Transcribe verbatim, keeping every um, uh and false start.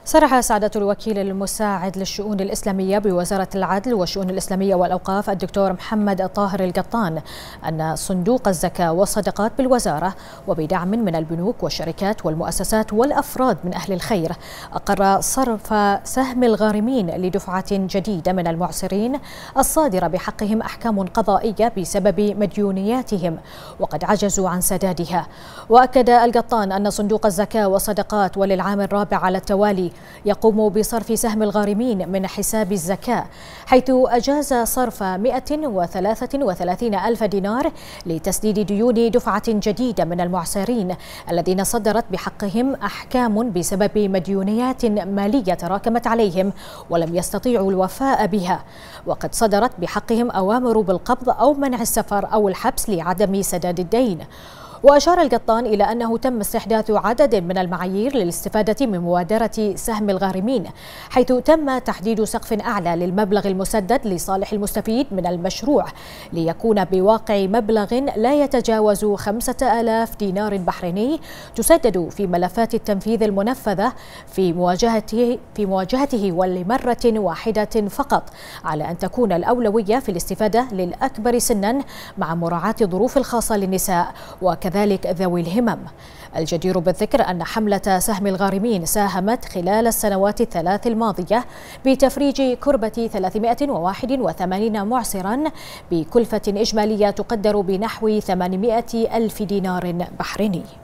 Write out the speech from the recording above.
صرح سعادة الوكيل المساعد للشؤون الإسلامية بوزارة العدل والشؤون الإسلامية والأوقاف الدكتور محمد طاهر القطان أن صندوق الزكاة والصدقات بالوزارة وبدعم من البنوك والشركات والمؤسسات والأفراد من أهل الخير أقر صرف سهم الغارمين لدفعة جديدة من المعسرين الصادرة بحقهم أحكام قضائية بسبب مديونياتهم وقد عجزوا عن سدادها. وأكد القطان أن صندوق الزكاة والصدقات وللعام الرابع على التوالي يقوم بصرف سهم الغارمين من حساب الزكاة، حيث أجاز صرف مئة وثلاثة وثلاثين ألف دينار لتسديد ديون دفعة جديدة من المعسرين الذين صدرت بحقهم أحكام بسبب مديونيات مالية تراكمت عليهم ولم يستطيعوا الوفاء بها، وقد صدرت بحقهم أوامر بالقبض أو منع السفر أو الحبس لعدم سداد الدين. وأشار القطان إلى أنه تم استحداث عدد من المعايير للاستفادة من مبادرة سهم الغارمين، حيث تم تحديد سقف أعلى للمبلغ المسدد لصالح المستفيد من المشروع ليكون بواقع مبلغ لا يتجاوز خمسة آلاف دينار بحريني تسدد في ملفات التنفيذ المنفذة في مواجهته في مواجهته ولمرة واحدة فقط، على أن تكون الأولوية في الاستفادة للأكبر سنا مع مراعاة الظروف الخاصة للنساء وكذلك ذلك ذوي الهمم. الجدير بالذكر أن حملة سهم الغارمين ساهمت خلال السنوات الثلاث الماضية بتفريج كربة ثلاثمئة وواحد وثمانين معسرا بكلفة إجمالية تقدر بنحو ثمانمئة ألف دينار بحريني.